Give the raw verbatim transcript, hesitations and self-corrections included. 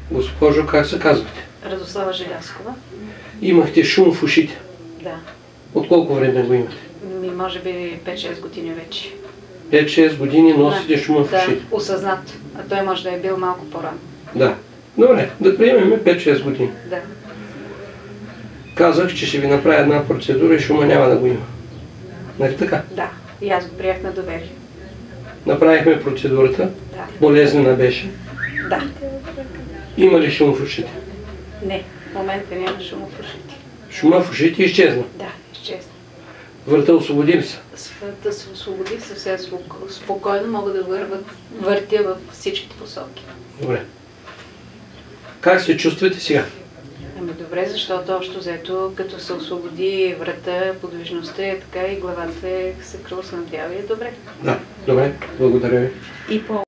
Госпожо, как се казвате? Радослава Желязкова. Имахте шум в ушите. Да. От колко време го имате? Ми, може би пет-шест години вече. пет-шест години носите шума в ушите. Да, осъзнат. А той може да е бил малко по-рано. Да. Добре, да приемем пет-шест години. Да. Казах, че ще ви направя една процедура и шума няма да го има. Нали така? Да. И аз го приех на доверие. Направихме процедурата. Да. Болезнена беше. Да. Има ли шум в ушите? Не. В момента няма шум в ушите. Шума в ушите изчезна. Да, изчезна. Врата освободи ли се? Да се освободих съвсем спокойно, мога да върват, въртя във всичките посоки. Добре. Как се чувствате сега? Ами добре, защото общо взето, като се освободи врата, подвижността е така и главата е се кръснадява и е добре. Да, добре. Благодаря ви. И по